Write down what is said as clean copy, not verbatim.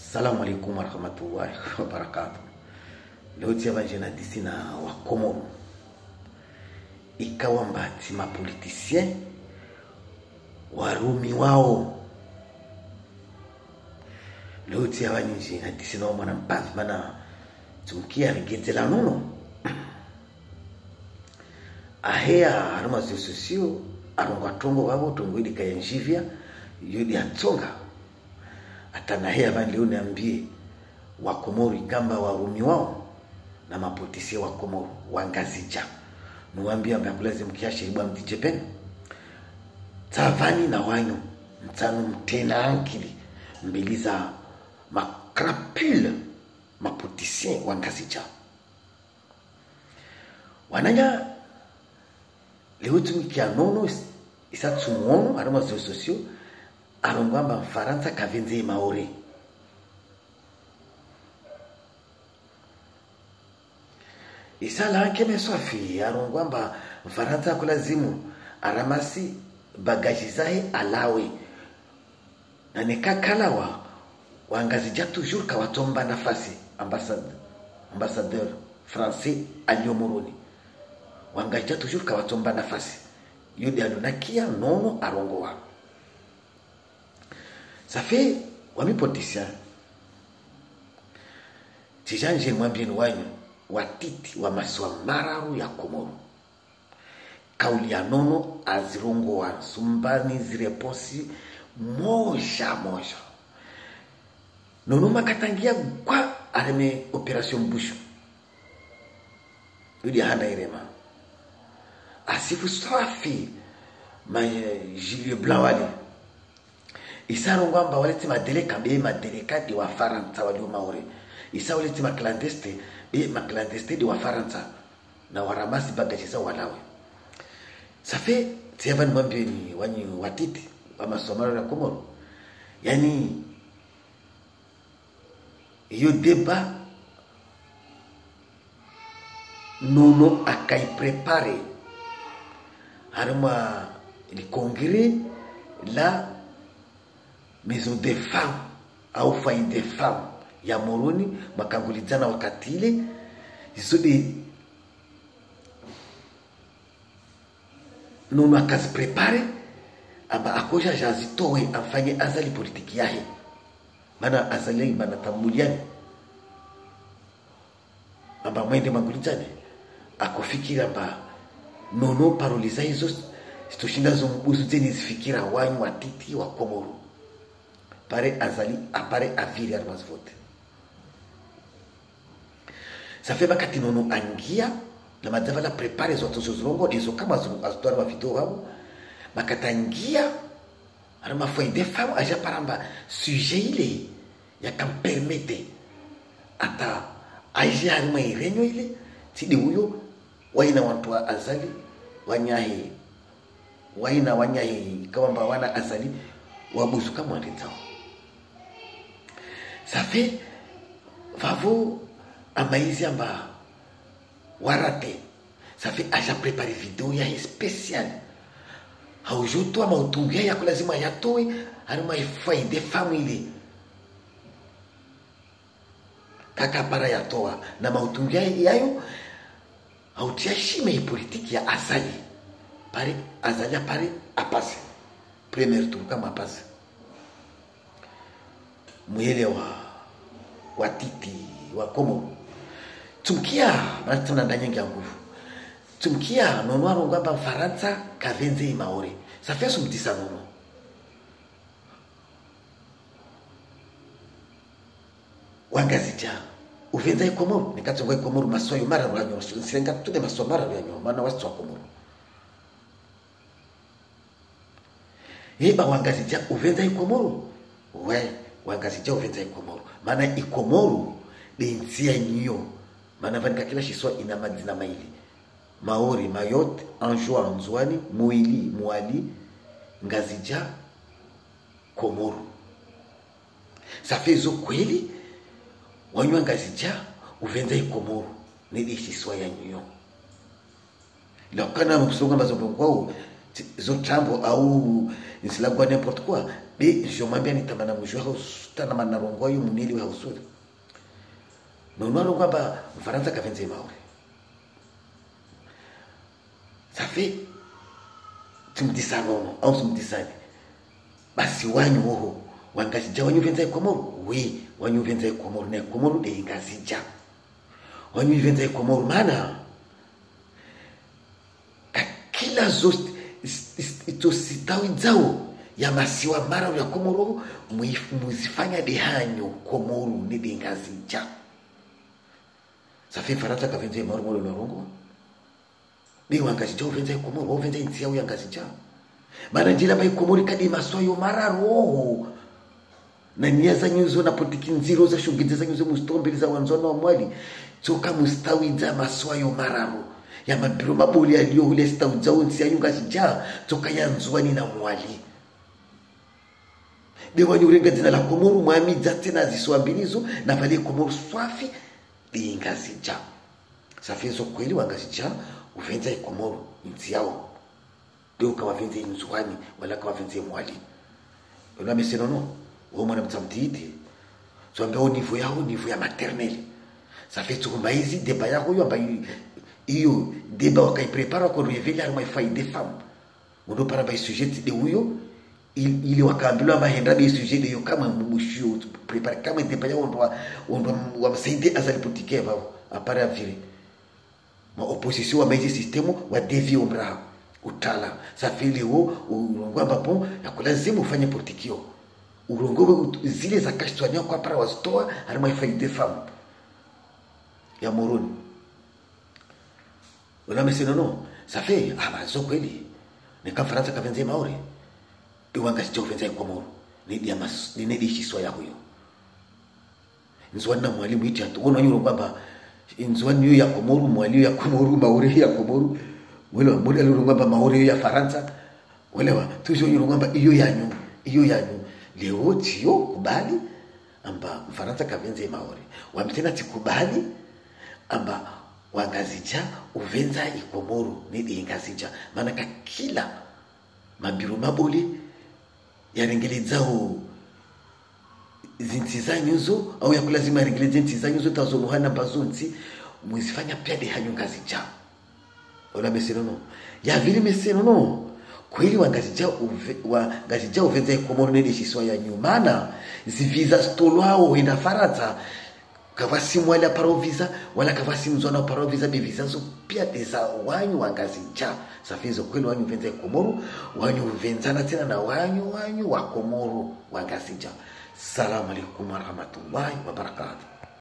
Assalamu alaikum warahmatullahi wabarakatuh. Leo tia jana disi na wa Komoro. Ikawa mbati mapolitisien warumi wao. Leo tia jana disi na mwana mpazi mana tumkia rigenzela nono. Ahea haruma sosio arongwa tongo wabo tongo idi kayanjivia yodi atsonga. Atana hea van leo niambie wa Komoro igamba warumi wao na mapotisi wa Komoro wangazija nuambia mbakulazi mkiashe ibwa mtijepen tavani na wanyo mtano mtena ankili mbiliza makrapule mapotisi wangazija wananya leo tumikia nono isatsumono aroma sosio arongwamba Mfaransa kavenze maore isala keme swafi arongwamba Mfaransa kulazimu aramasi bagaji zae alawe na nekakalawa wangazija toujours kawatomba nafasi ambassadeur français aliomoroni wangazija toujours kawatomba nafasi yodi alunakia nono arongowa. Ça fait wamipotisha tijanje mwambini wanyu watiti wa maswa mararu ya Komoro kauli ya nono azirongo wa sumbani zireposi moja nono makatangia kwa areme operation bushu yudi hana irema asifu safi ma Julien Blawali isaro ngamba waleti madeleka be madeleka di wa Faransa wali maore isa waleti maklandeste be maklandeste di wa Faransa na waramasi bagaji za walawe safe tiavan mwambeni wanyi watiti wa masomaro ya Komoro yani iyo deba nono akai prepare haruma li congrès la maison des femmes au faille des femmes ya Moroni makangulizana wakati ile isudi nono akazi prepare aba akosha jazitowe afanye azali politiki yahe mana azali mana tamuliani aba mwende mangulizane akofikira aba nono paroliza hizo sitoshinda zombusu teni zifikira wanyu watiti wa Komoro pare azali apare aviri armas vote ça fait bakati nono angia na madava la prepare zoto zozongo izo kama azotwara wa video wao bakatangia arama foi des femmes aja paramba sujet ile ya kampermete ata aja arama irenyo ile tidi huyo waina watu azali wanyahi waina wanyahi kama wana azali wabuzu kama walitao. Ça fait vavo amaizi amba warate ça fait aja préparer vidéo ya spécial haujoto ama utungia ya lazima yatoe harima ifai de family kaka para yatoa na mautungia yayo hautia shime politiki ya azali pare azali pare apase premier tour kama apase mwele wa titi wa Komoro tumkia batuna ndanyenge nguvu tumkia nono arongamba Faransa kavenze maore ça fait son petit nono wangazija uvenza Komoro nikatsonga Komoro masoyo mara rwanyo sirenga tude masoyo mara rwanyo mana wasitwa Komoro wangazija uvenza Komoro we wangazija uvenza Komoro mana Komoro benzia nyo mana vanika kila shiswa ina madina maili Maori Mayotte Anjou Anzwani Muili Muali ngazija Komoro ça fait zo kweli wanywa ngazija uvenza Komoro ni shiswa ya nyo lokana mkusonga mazombo kwao zo tambo au nisilagwa n'importe quoi be jomambia nitamana mujwa tana manarongo yo munili wa usuri nonaro kwamba Mfaransa kavenze Maori safi tumdisanono au tumdisani basi wanyu ho wangazija wanyu venza Komoro we wanyu venza Komoro na Komoro de ingazija wanyu venza Komoro mana kila zote itositawi zao ya masiwa mara ya Komoro muzifanya de hanyo Komoro ni de ingazija safi Faransa kavenze Maori molo na rongo ni wangazija venza Komoro venza insia uyangazija mana njila bai Komori kadi maswayo mara roho na nia za nyuzo na politiki nziro za shughuli za nyuzo mustombili za wanzona wa mwali toka mustawi za maswayo mararo ya mabiro maboli aliyo ule stawi za onsi ya yunga sija toka ya nzuwani na mwali dewa nyurenga zina la Komoro mwami za tena zisuambilizo na vale Komoro swafi di inga sija safizo kweli wanga sija uvenza Komoro nzi yao deo kawa venze nzuwani wala kawa venze mwali una mesenono mwana mtamtiti so ngao niveau yao niveau ya maternelle ça fait tout maizi débat yao yo ambayo hiyo débat wakaiprepara kwa révéler à faille des femmes ndo para ba sujet de huyo ili wakaambiwa mahenda be sujet de yo kama mbushio prepare kama débat yao ndo wamsaidie azali politique wao apara vile ma opposition wa maizi système wa dévier ombra utala ça fait leo ngwamba po yakulazimu ufanye politique urongo zile za kashitwania kwa para wazitoa alima faide fam ya moroni wala meseno no safi abazo kweli ni kama Faransa kavenze Maori iwanga sicho venze Komoro ni dia mas ni nedi shiswa ya huyo nzwana mwalimu iti atuona yuro kwamba nzwana ya Komoro mwalimu ya Komoro Maori ya Komoro wala mwalimu yuro kwamba Maori ya Faransa wala tuzo yuro kwamba iyo yanyu leo tio kubali amba Mfaransa kavenze Maori wamtena tikubali amba wangazija uvenza Komoro ni ingazija maana kila mabiro maboli yarengelezao zintiza nyuzo au ya kulazima yarengeleze zintiza nyuzo tazomuhana bazonzi muzifanya pia de hanyu ngazija ona mesenono ya vile mesenono kweli wangazija uvenza Komoro nende shiswa ya nyumana ziviza stolwao enda Faransa kavasi mwala parovisa wala kavasi mzona parovisa beviza zo pia desa wanyu wangazija safizo kweli wanyu uvenza Komoro wanyu uvenzana tena na wanyu wa Komoro wangazija. Assalamu alaikum warahmatullahi wabarakatuh.